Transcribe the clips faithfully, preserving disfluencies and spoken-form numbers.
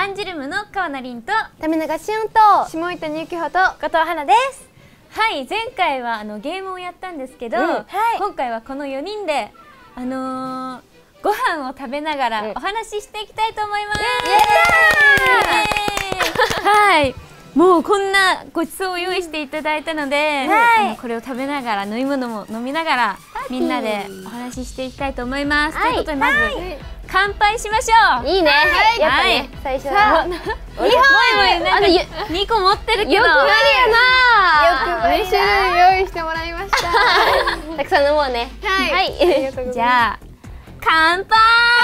アンジュルムの川名凛と為永しおんと下板にゆきほと後藤花です。 はい、前回はあのゲームをやったんですけど、うんはい、今回はこのよにんであのー、ご飯を食べながらお話ししていきたいと思います。はい、もうこんなごちそうを用意していただいたので、うんはい、あのこれを食べながら飲み物も飲みながらみんなでお話ししていきたいと思います。はい、ということでまず、はい、乾杯しましょう。 いいね。はい、やっぱね、はい、最初は。にほん。 あのにこ持ってるけど。 よくやな。よく種類用意してもらいました。 たくさん飲もうね。 はい。 はい。 じゃあ乾杯。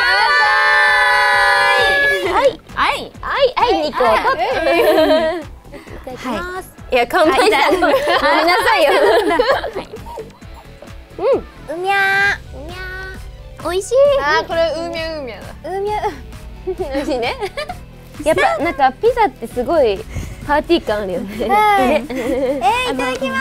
はい。はい。はいはいにこ取って。いただきます。いや乾杯したの。ごめんなさいよ。うん。うみゃー。うみゃー。美味しい。 あーこれうみゃうみゃだ。 うみゃ。美味しいね。やっぱなんかピザってすごいパーティー感あるよね。はい。えー、いただきます。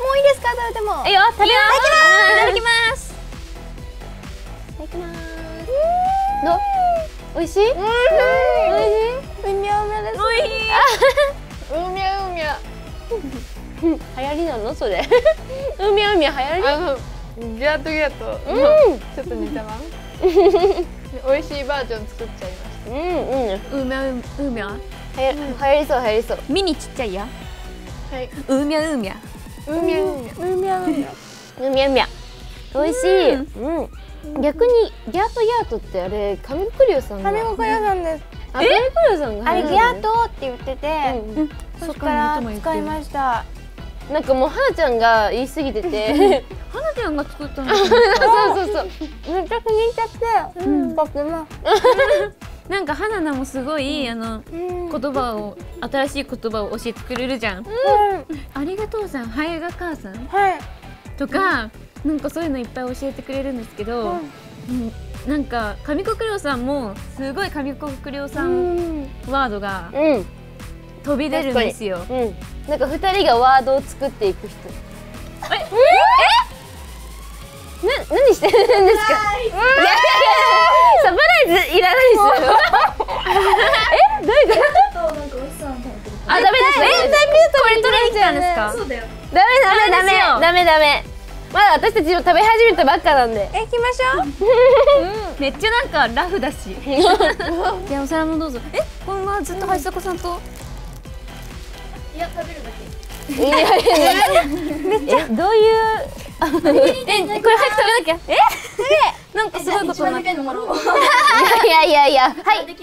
もういいですか、食べても。えよ、食べます。いただきます。いただきます。どう？美味しい？美味しい。うみゃうみゃです。美味しい。 うみゃうみゃ。 流行りなのそれ？うみゃうみゃ流行り？ あのギャートギャート。うん。ちょっと似たまん。美味しいバージョン作っちゃいました。 うんうん。 うみゃううみゃ。 はや、流行りそう流行りそう。 ミニちっちゃいや。 はい。 うみゃうみゃ。 うみゃうみゃ。 うみゃうみゃ。うみゃうみゃ。美味しい。うん。逆にギャートギャートってあれ上國料さんが。 上国料さんです。 あ、上國料さんが。 あれギャートって言ってて、そっから使いました。 なんかもう花ちゃんが言い過ぎてて、 花ちゃんが作ったの。 そうそうそう。めっちゃ気に入っちゃって、うん、とても。 なんか花菜もすごいあの言葉を新しい言葉を教えてくれるじゃん。ありがとうさん、はやが母さんとかなんかそういうのいっぱい教えてくれるんですけど、なんか上國料さんもすごい上國料さんワードが飛び出るんですよ。 なんか二人がワードを作っていく人。え？え？な、何してるんですか。いやいやいや、サプライズいらないですよ。え、どういうこと？あ、ダメです。え、 これ取れちゃうんですか？ そうだよ。 ダメダメダメダメダメ。まだ私たちも食べ始めたばっかなんで。 え、行きましょう。めっちゃなんかラフだし。じゃあお皿もどうぞ。え、このままずっと橋迫さんと。 いや、食べるだけ。 いやいやいや。めっちゃどういう。え、これ早く食べなきゃ。え？なんかすごいことになってる。いやいやいや、はい。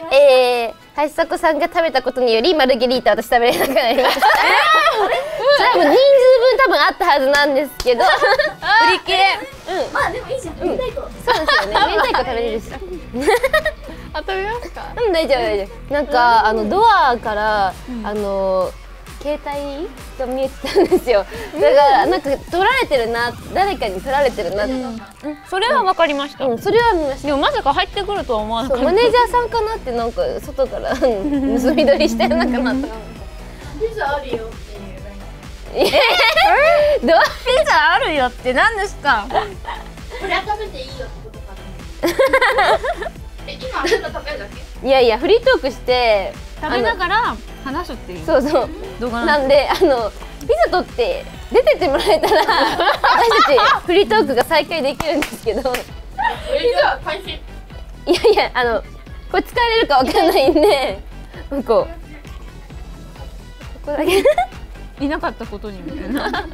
えー、橋迫さんが食べたことによりマルゲリータ私食べれなくなりました。多分人数分多分あったはずなんですけど。 売り切れ。 うん。まあでもいいじゃん。明太子。 そうですよね。明太子食べれるし。 あ、食べますか？ うん、大丈夫大丈夫。なんかあのドアからあの。携帯が見えてたんですよ。だからなんか撮られてるな、誰かに撮られてるなって。 それは分かりました。 うん、それは見ました。 でもまさか入ってくるとは思わなかった。 マネージャーさんかなってなんか外から盗み撮りしてるのかなと思った。 ピザあるよっていう。 え？どうピザあるよって何ですか？ これは食べていいよってことかな。え、今あれが食べるだけ？ いやいやフリートークして食べながら話すっていう。 そうそう。動画なんであのピザ取って出てってもらえたら私たちフリートークが再開できるんですけど。 ピザ開始。 いやいやあのこれ使えれるかわかんないんで、こうここだけいなかったことにみたいな。 あの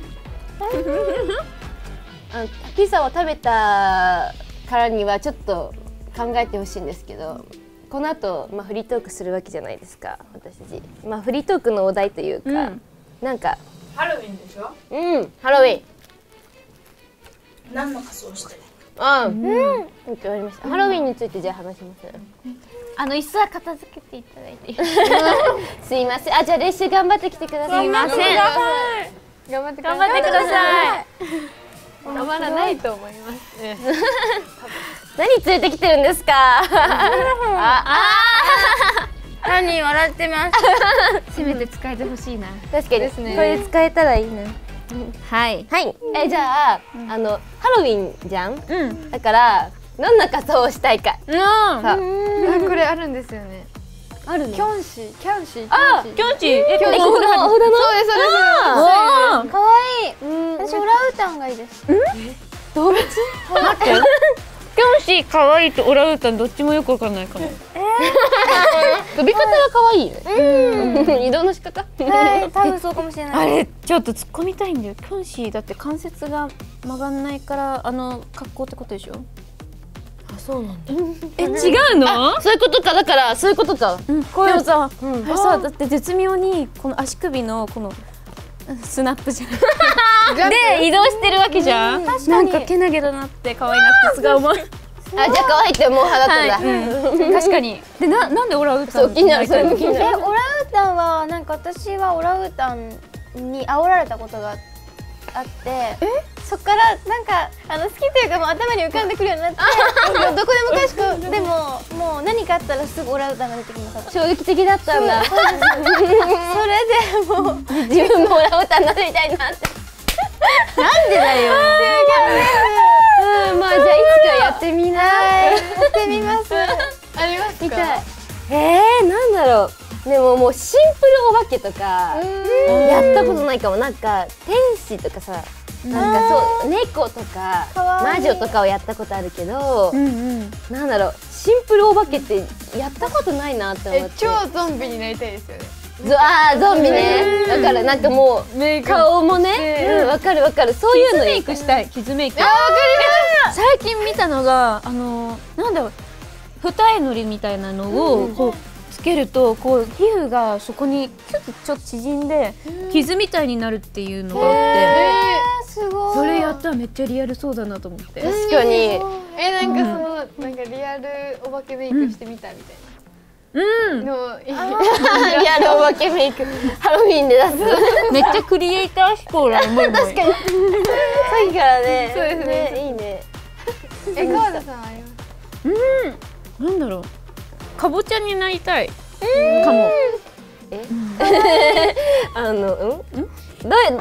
ピザを食べたからにはちょっと考えてほしいんですけど。この後、まあ、フリートークするわけじゃないですか私たち、まあ、フリートークのお題というか、うん、なんかハロウィンでしょ。 うんハロウィン何の仮装してる？ あうんうんわかりました。ハロウィンについてじゃあ話します。 あの椅子は片付けていただいてすいません。あじゃあ練習頑張ってきてください。 すいません頑張って頑張ってください。 まだないと思います。 何連れてきてるんですか。ああ何笑ってます。せめて使えてほしいな。 確かにですね。これ使えたらいいな。 はいはい。えじゃああのハロウィンじゃん。だからどんな仮装をしたいか。 うん。これあるんですよね。 あるの？ キョンシー、キャンシー、 あ、キョンチ、え、 このお札の？ そうですそうです。 可愛い。私オランウータンがいいです。 動物？ 待って。キョンシー可愛いとオランウータンどっちもよくわかんないかも。 飛び方が可愛いね。移動の仕方？ はい、多分そうかもしれない。 あれちょっと突っ込みたいんだよ。キョンシーだって関節が曲がんないからあの格好ってことでしょ？ あ、そうなんだ。 え、違うの？ そういうことか、だからそういうことか。 これさ、さだって絶妙にこの足首のこのスナップじゃん。で移動してるわけじゃん。なんかけなげだなって可愛いなってすごい思う。 あ、じゃあ可愛いって思う派だったんだ。 確かに。でななんでオランウータン？ そう気になる、それも気になる。 え、オランウータンはなんか私はオランウータンに煽られたことがあって、そっからなんかあの好きというかもう頭に浮かんでくるようになって、どこでもかしこでももう何かあったらすぐオランウータンが出てきます。 衝撃的だったんだ。 それでもう自分もオランウータンになりたいなって。なんでだよ。うん、まあじゃあいつかやってみな。 やってみます。 ありますか？ 見たい。えー、なんだろう。でももうシンプルお化けとかやったことないかも。なんか天使とかさ、なんかそう猫とか魔女とかをやったことあるけど、なんだろう、シンプルお化けってやったことないなって思って。 超ゾンビになりたいですよね。 あー、ゾンビね。だからなんかもう顔もね、わかるわかる。そういうのメイクしたい。キズメイク。 あ、わかります。 最近見たのがあのなんだろう、二重のりみたいなのをこうつけるとこう皮膚がそこにキュッとちょっと縮んで傷みたいになるっていうのがあって、 すごい。 それやったらめっちゃリアルそうだなと思って。 確かに。 え、なんかそのなんかリアルお化けメイクしてみたみたいな。 うん。 のリアルお化けメイクハロウィンで出す。 めっちゃクリエイター志向だ。確かに。 さっきからね。 そうですね。 いいね。 え、川田さんあります？ うん。なんだろう。かぼちゃになりたい。かも。 え？あの、うん？どういう、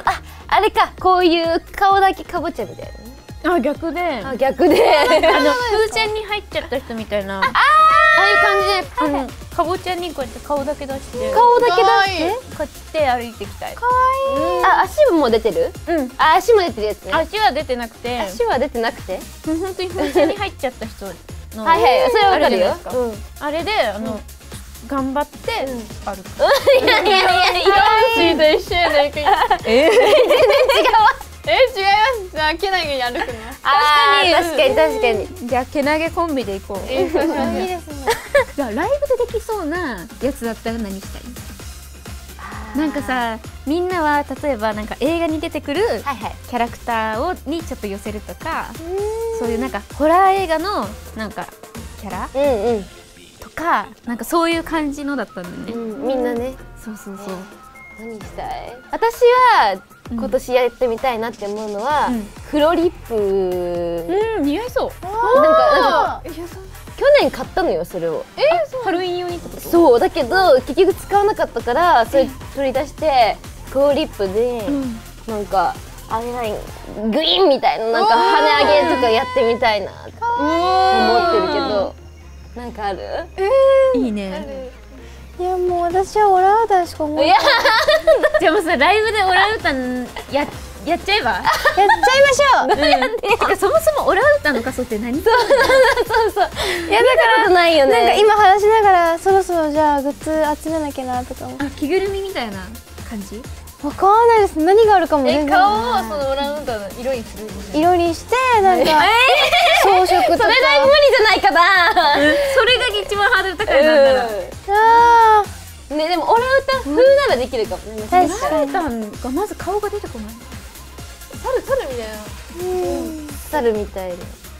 あ、あれか、こういう顔だけかぼちゃみたいなね。 あ、逆で。 あ、逆で。 あの風船に入っちゃった人みたいな。ああいう感じで、あのかぼちゃにこうやって顔だけ出して。 顔だけ出して。 こうやって歩いていきたい。 可愛い。 あ、足も出てる？ うん。 あ、足も出てるやつね。 足は出てなくて。 足は出てなくて？ 本当に風船に入っちゃった人の。 はいはい、それはわかるよ。 あれで、あの。頑張って歩く。 いやいやいや、いや。 と一緒やないかい。 え、全然違う。 え、違います。じゃあけなげに歩くの。 ああ、確かに確かに。 じゃあけなげコンビで行こう。 え、そうしましょう。 いいですね。 じゃあライブでできそうなやつだったら何したい？なんかさ、みんなは例えばなんか映画に出てくるキャラクターをにちょっと寄せるとか、そういうなんかホラー映画のなんかキャラうんうんとか、なんかそういう感じのだったんだよね。 みんなね。 そうそうそう。 何したい？私は今年やってみたいなって思うのは黒リップ。 うん、似合いそう。 なんか去年買ったのよ、それを。 え、ハロウィン用にってこと？ そうだけど結局使わなかったから、それ取り出して黒リップでなんかアイライングイーンみたいな、なんか羽上げとかやってみたいなって思ってるけど、なんかある？ いいね。 いやもう私はオランウータンしか思わない。 じゃあもうさ、ライブでオランウータンややっちゃえば？やっちやっちゃいましょう。 うん。てかそもそもオランウータンの仮装って何？そうそうそう。いやだからないよね。 なんか今話しながらそろそろじゃあグッズ集めなきゃなとか思って。 あ、着ぐるみみたいな感じ？ わかんないです。何があるかも全然。顔をそのオランウータンの色にする。 色にしてなんか装飾とか。 それだいぶ無理じゃないかな。 それが一番ハードル高いなんだら。 ああ。ね、でもオランウータン風ならできるかもね。 確かに。 オランウータンがまず顔が出てこない。 猿猿みたいな。 猿みたいな。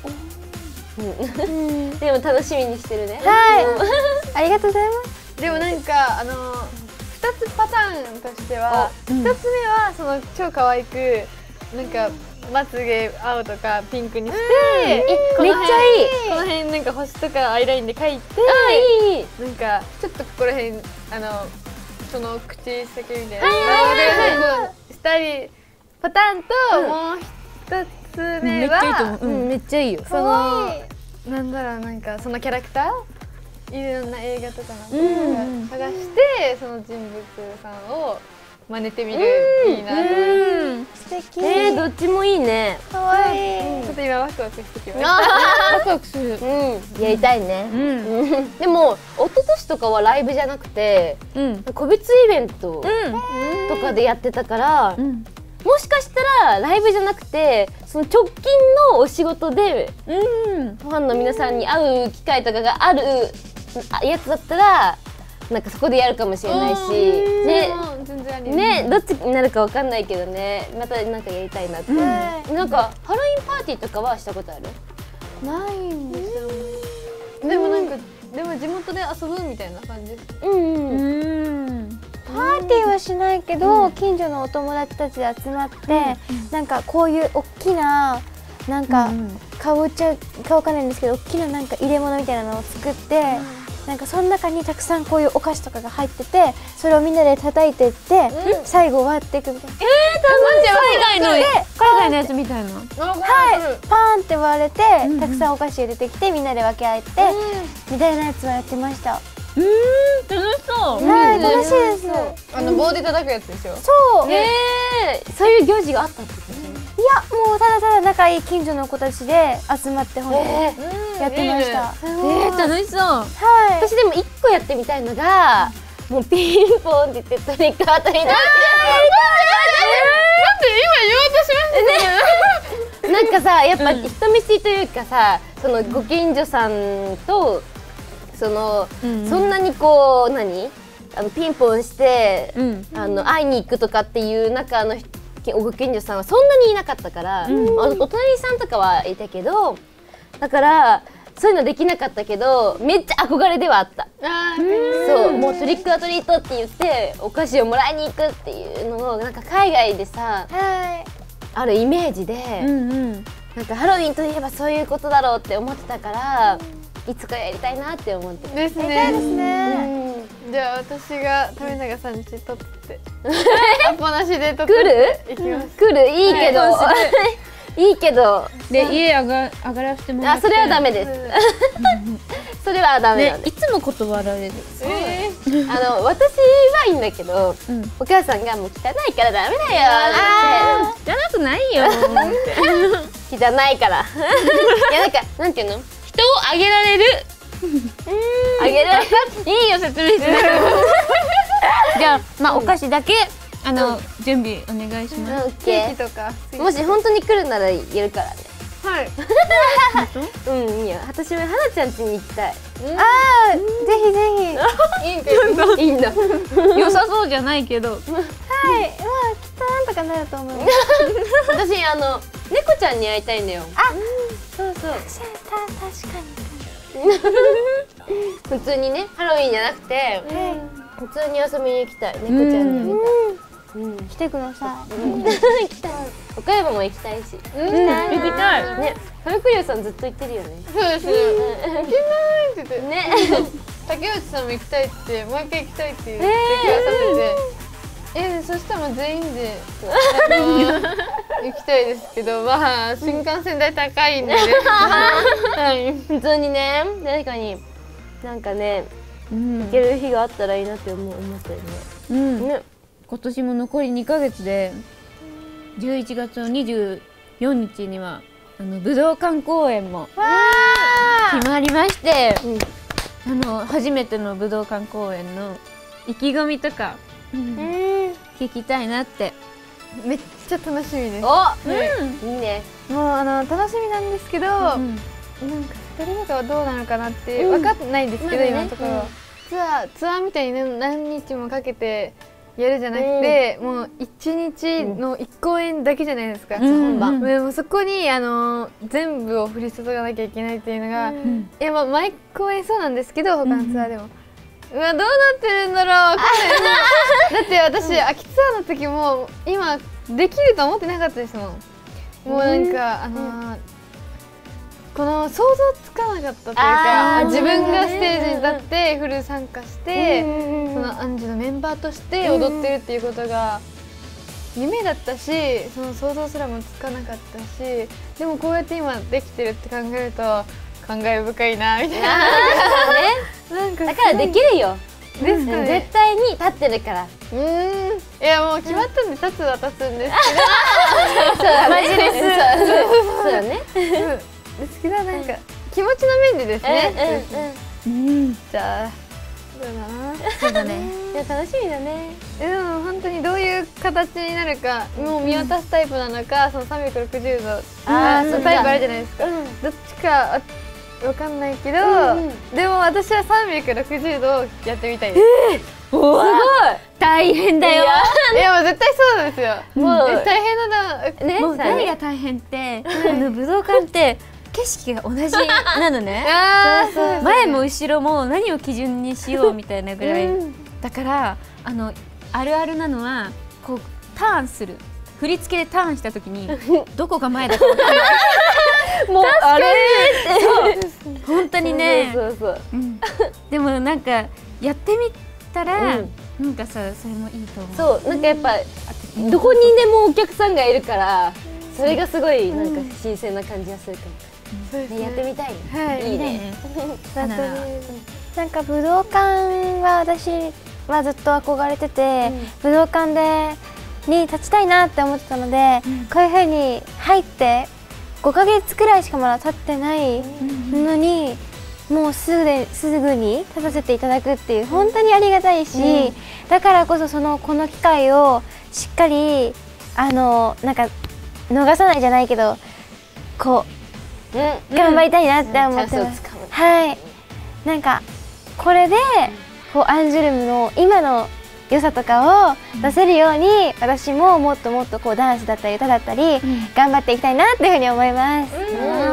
でも楽しみにしてるね。 はい。ありがとうございます。 でもなんかあの二つパターンとしては、一つ目はその超可愛くなんかまつげ青とかピンクにして、 めっちゃいい。 この辺なんか星とかアイラインで描いて、 あ、いい。 なんかちょっとここら辺あのその口先みたいなのでしたりパターンと、もう一つ目はめっちゃいいよ。 そのなんだろう、なんかそのキャラクターいろんな映画とかの探してその人物さんを真似てみるいいなと思います。 素敵。えー、どっちもいいね。 可愛い。 ちょっと今ワクワクしてきました。 ワクワクする。 うん、やりたいね。でも一昨年とかはライブじゃなくて個別イベントとかでやってたから、もしかしたらライブじゃなくてその直近のお仕事でファンの皆さんに会う機会とかがあるやつだったら。なんかそこでやるかもしれないし、ね、ね、どっちになるかわかんないけどね、またなんかやりたいなって。なんかハロウィンパーティーとかはしたことある？ ないんですよね。でもなんかでも地元で遊ぶみたいな感じです。 うん。パーティーはしないけど、近所のお友達たちで集まって、なんかこういう大きななんかかぼちゃかわかんないんですけど、大きななんか入れ物みたいなのを作って。なんかその中にたくさんこういうお菓子とかが入ってて、それをみんなで叩いていって、うん、最後割っていくみたいな。 えー、楽しい。海外の海外のやつみたいな。はい、 パーンって割れて、うん、たくさんお菓子入れてきてみんなで分け合えて、うん、みたいなやつはやってました。 うーん、楽しそう。 はい、楽しいです。 あの棒で叩くやつでしょ。 そう。 ええ、そういう行事があったってこと？ いや、もうただただ仲いい近所の子たちで集まって本当やってました。 えー、楽しそう。はい。 私でも一個やってみたいのが、もうピンポンって言ってトリックアートになって。なんで今言おうとしましたね。 なんかさ、やっぱ人見知りというかさ、そのご近所さんとそのそんなにこう何あのピンポンしてあの会いに行くとかっていう中のご近所さんはそんなにいなかったから、うん、お隣さんとかはいたけど、だからそういうのできなかったけどめっちゃ憧れではあった。あそう、もうトリックアトリートって言ってお菓子をもらいに行くっていうのをなんか海外でさ、はい、あるイメージで、うんうん、なんかハロウィンといえばそういうことだろうって思ってたから、うん、いつかやりたいなって思ってですね。やりたいですね。うん、じゃあ私が富永さん家撮ってアポなしで撮って来る？来る？いいけど、はい、いいけどで家上が上がらせてもらって。 あ、それはダメです。それはダメなんで。 いつも断られる。 えー、あの私はいいんだけど、うん、お母さんがもう汚いからダメだよって。 汚くないよ。 汚いから。いやなんかなんていうの？人をあげられる。あげられる。 いいよ説明しない。じゃあまあお菓子だけあの準備お願いします。 ケーキとか。 もし本当に来るならやるからね。 はい。 うん、いいよ。私も花ちゃん家に行きたい。ああ、ぜひぜひ。 いいんだ。 いいんだ。 良さそうじゃないけど。はい、 まあきっとなんとかなると思う。 私あの猫ちゃんに会いたいんだよ。 あ、 そうそう。 確かに。 普通にね、ハロウィンじゃなくて、普通に遊びに行きたい。猫ちゃんに会いたい。 来てください。 行きたい。岡山も行きたいし。 行きたい。 ね、ファルクリオさんずっと言ってるよね。 そうです。行けないって言って。 ね。 竹内さんも行きたいってもう一回行きたいって言ってくださってて、え、そしたら全員で行きたいですけど、まあ新幹線代高いんで、 普通にね、誰かになんかね行ける日があったらいいなって思思ったよね。 うん。ね。今年も残りにかげつでじゅういちがつのにじゅうよっかにはあの武道館公演も決まりまして、うん、あの初めての武道館公演の意気込みとか、うん、聞きたいなってめっちゃ楽しみです。 お、うん、いいね。 もうあの楽しみなんですけど、うん、なんかストリートはどうなのかなって分かってないんですけど、うん、今のところ、うん、ツアーツアーみたいに何日もかけてやるじゃなくて、うん、もう一日の一公演だけじゃないですか。本番。でもそこにあの全部を振り注がなきゃいけないっていうのが、うん、いやまあ毎公演そうなんですけど、他のツアーでも。うん、うわどうなってるんだろう。わかんないだって私、うん、秋ツアーの時も今できると思ってなかったですもん。もうなんか、うん、あのー、この想像つかなかったというか、自分がステージに立ってフル参加して、そのアンジュのメンバーとして踊ってるっていうことが夢だったし、その想像すらもつかなかったし、でもこうやって今できてるって考えると慨深いなみたいな。 なんかだからできるよ。 ですかね。 絶対に立ってるから。 うん。いやもう決まったんで立つは立つんですけど。マジです。そうだね。 ですけどなんか気持ちの面でですね。うんうん。じゃあそうだな。 そうだね。 いや楽しみだね。 でも本当にどういう形になるか、もう見渡すタイプなのか、そのさんびゃくろくじゅうどあそのタイプあるじゃないですか。どっちかわかんないけど、でも私はさんびゃくろくじゅうどをやってみたいです。 すごい大変だよ。 いやもう絶対そうなんですよ。もう大変だな。 ね、もう何が大変って、あの武道館って景色が同じなのね。前も後ろも何を基準にしようみたいなぐらい。だからあのあるあるなのはこうターンする。振り付けでターンした時にどこが前だか分からない。もうあれって本当にね。でもなんかやってみたら、うん、なんかさそれもいいと思う。 そうなんかやっぱどこにでもお客さんがいるからそれがすごいなんか新鮮な感じがするから、うん、ね、やってみたい、はい、いいね。 なんか武道館は私はずっと憧れてて、うん、武道館でに立ちたいなって思ってたので、うん、こういう風に入ってごかげつくらいしかまだ経ってないのに、うん、もうすぐですぐに立たせていただくっていう本当にありがたいし、うん、だからこそそのこの機会をしっかりあのなんか逃さないじゃないけどこう、うん、頑張りたいなって思ってます。はい、なんかこれでこうアンジュルムの今の良さとかを出せるように、うん、私ももっともっとこうダンスだったり歌だったり、うん、頑張っていきたいなっていうふうに思います。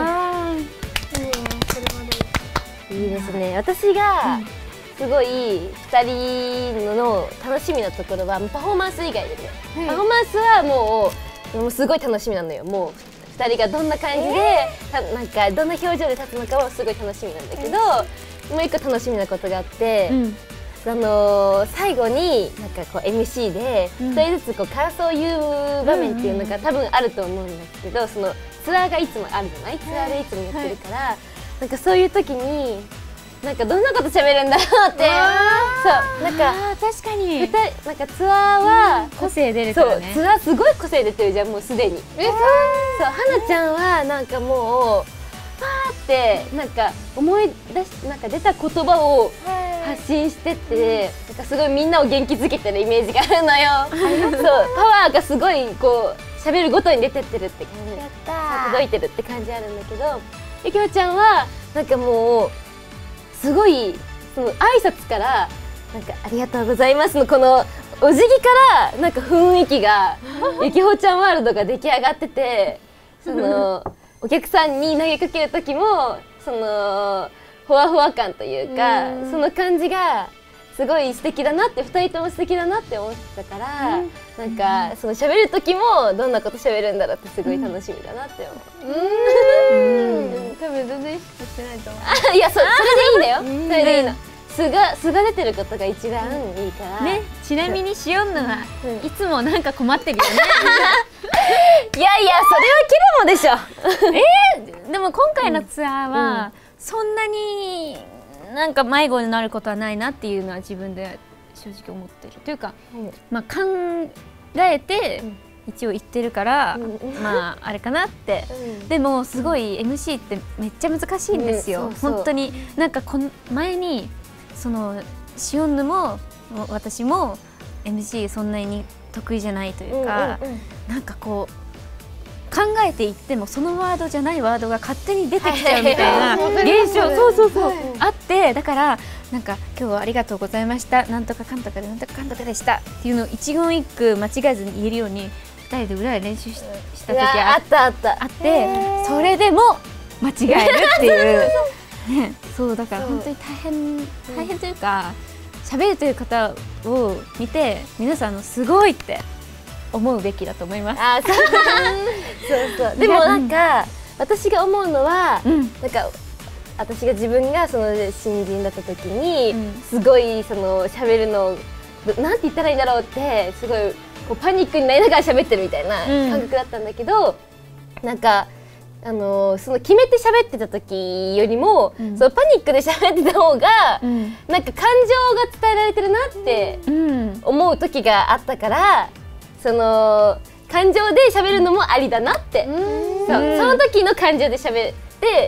いいですね。私がすごいふたりの楽しみなところはパフォーマンス以外でね、はい、パフォーマンスはもう、もうすごい楽しみなのよ。もうふたりがどんな感じで、えー、なんかどんな表情で立つのかもすごい楽しみなんだけど、えー、もう一個楽しみなことがあって、うん、その最後になんかこう エムシー でひとりずつこう感想を言う場面っていうのが多分あると思うんですけど、そのツアーがいつもあるじゃない、ツアーでいつもやってるから、はい、なんかそういう時になんかどんなこと喋るんだろうって、そうなんか確かになんかツアーは個性出るからね。 そうツアーすごい個性出てるじゃん、もうすでに。えそうはなちゃんはなんかもうパーってなんか思い出しなんか出た言葉を発信してて、なんかすごいみんなを元気づけてるイメージがあるのよ。そうパワーがすごいこう喋るごとに出てってるって感じ、やった届いてるって感じあるんだけど、ゆきほちゃんはなんかもうすごいその挨拶からなんかありがとうございますのこのお辞儀からなんか雰囲気がゆきほちゃんワールドが出来上がってて、そのお客さんに投げかける時もそのふわふわ感というか、その感じがすごい素敵だなって、ふたりとも素敵だなって思ってたから、うん、なんかその喋る時もどんなこと喋るんだろうってすごい楽しみだなって思う。 うん、多分全然意識してないと思う。 いや、そ、それでいいんだよ。それでいいの。素が素が出てることが一番いいから。 ね、ちなみにしおんのはいつもなんか困ってるよね。 いやいや、それはキルモでしょ。えー、でも今回のツアーはそんなになんか迷子になることはないなっていうのは自分で正直思ってるというか、まあ考えて一応言ってるから、まああれかなって。でもすごい エムシー ってめっちゃ難しいんですよ。本当になんかこの前にそのしおんぬも私も エムシー そんなに得意じゃないというか、なんかこう考えていってもそのワードじゃないワードが勝手に出てきちゃうみたいな現象、そうそうそうあって、だからなんか今日はありがとうございました、なんとかかんとかでなんとかかんとかでしたっていうのを一言一句間違えずに言えるようにふたりで裏で練習しした時あったあったあって、それでも間違えるっていうね、そうだから本当に大変大変というか、喋るという方を見て皆さんのすごいって思うべきだと思います。 あ、そうそうそう。でもなんか私が思うのは、うん、なんか私が自分がその新人だった時に、うん、すごいその喋るのなんて言ったらいいんだろうってすごいこうパニックになりながら喋ってるみたいな感覚だったんだけど、うん、なんかあのその決めて喋ってた時よりも、うん、そのパニックで喋ってた方が、うん、なんか感情が伝えられてるなって思う時があったから、その感情で喋るのもありだなって、うん、そうその時の感情で喋って、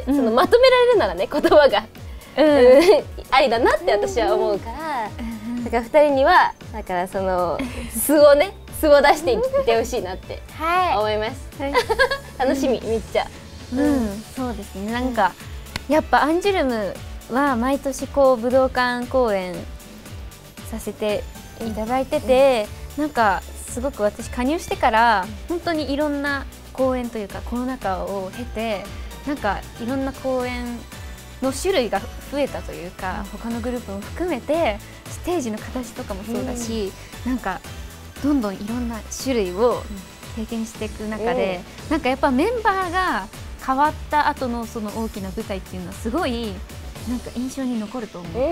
うん、そのまとめられるならね言葉が、うん、ありだなって私は思うから、うん、だからふたりにはだからその素をね素を出していってほしいなって思います。はい、楽しみめっちゃ。 うん、そうですね。なんかやっぱアンジュルムは毎年こう武道館公演させていただいてて、なんかすごく私加入してから本当にいろんな公演というかコロナ禍を経て、なんかいろんな公演の種類が増えたというか、他のグループも含めてステージの形とかもそうだし、なんかどんどんいろんな種類を経験していく中で、なんかやっぱメンバーが変わった後のその大きな舞台っていうのはすごいなんか印象に残ると思って、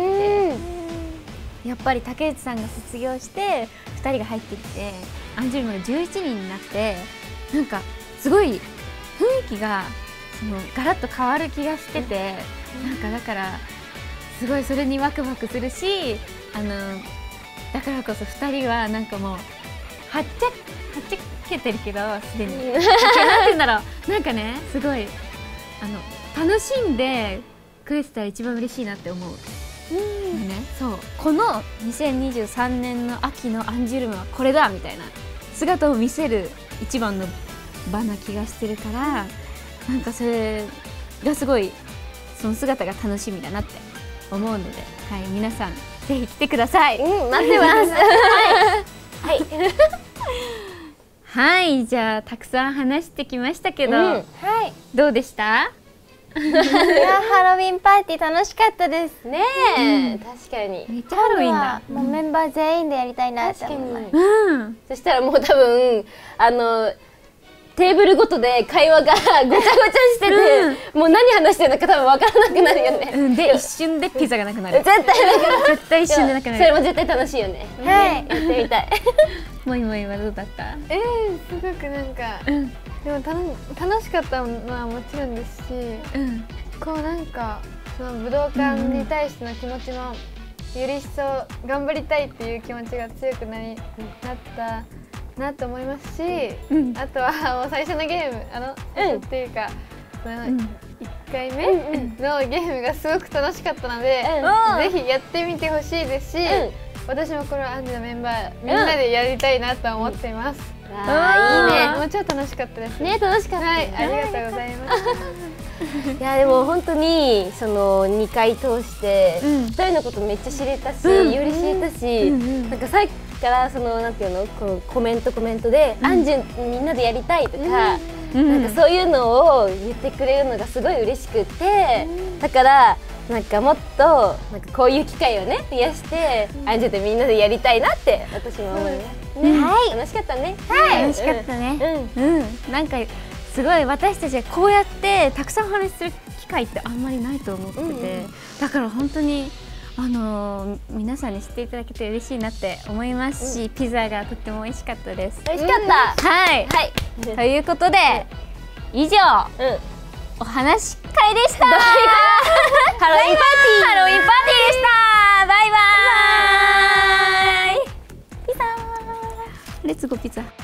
やっぱり竹内さんが卒業してふたりが入ってきてアンジュルムがじゅういちにんになって、なんかすごい雰囲気がそのガラッと変わる気がしてて、なんかだからすごいそれにワクワクするし、あのだからこそふたりはなんかもうはっちゃはっちゃけてるけどすでになんて言うんだろう、なんかねすごいあの楽しんでくれてたら一番嬉しいなって思う。うんね、そうこのにせんにじゅうさんねんの秋のアンジュルムはこれだみたいな姿を見せる一番の場な気がしてるから、なんかそれがすごいその姿が楽しみだなって思うので、はい、皆さんぜひ来てください。 うん、待ってます。はい、はい、 はい、じゃあたくさん話してきましたけど、うん、 はい、 どうでした？ いやハロウィンパーティー楽しかったですね。え、うん、確かにめっちゃハロウィンだ。 もうメンバー全員でやりたいなって思います。 うん、そしたらもう多分あのテーブルごとで会話がごちゃごちゃしてて、うん、もう何話してるのか多分分からなくなるよね。 うん、で一瞬でピザがなくなる。 絶対絶対一瞬でなくなる。 それも絶対楽しいよね。 はい、 やってみたい。 もいもいはどうだった？ えー、すごくなんか、うん、でもた楽しかったのはもちろんですし、うん、こうなんかその武道館に対しての気持ちもより一層頑張りたいっていう気持ちが強くなり、うん、なったなと思いますし、うん、あとはもう最初のゲームあの、うん、っていうかそのいっかいめのゲームがすごく楽しかったので、うん、ぜひやってみてほしいですし、うん、私もこれはアンジュのメンバーみんなでやりたいなと思っています。 うん、あーいいね。 もう超楽しかったですね。楽しかった、 はい、ありがとうございます。 いやでも本当にそのにかい通してふたりのことめっちゃ知れたし、うん、より知れたし、うん、なんかさっきからそのなんていうのこのコメントコメントで、うん、アンジュみんなでやりたいとか、うん、なんかそういうのを言ってくれるのがすごい嬉しくて、うん、だからなんかもっとなんかこういう機会をね増やして、うん、アンジュとみんなでやりたいなって私も思います。 うん、ね、はい、 楽しかったね。 はい、楽しかったね。うん、うん、なんかすごい私たちはこうやってたくさんお話しする機会ってあんまりないと思ってて、うんうん、だから本当にあのー、皆さんに知っていただけて嬉しいなって思いますし、うん、ピザがとっても美味しかったです。 美味しかった。 はい、はい、ということで、うん、以上、うん、お話会でした。ハロウィンパーティーハロウィンパーティーでした。バイバーイ。 ピザレッツゴーピザ。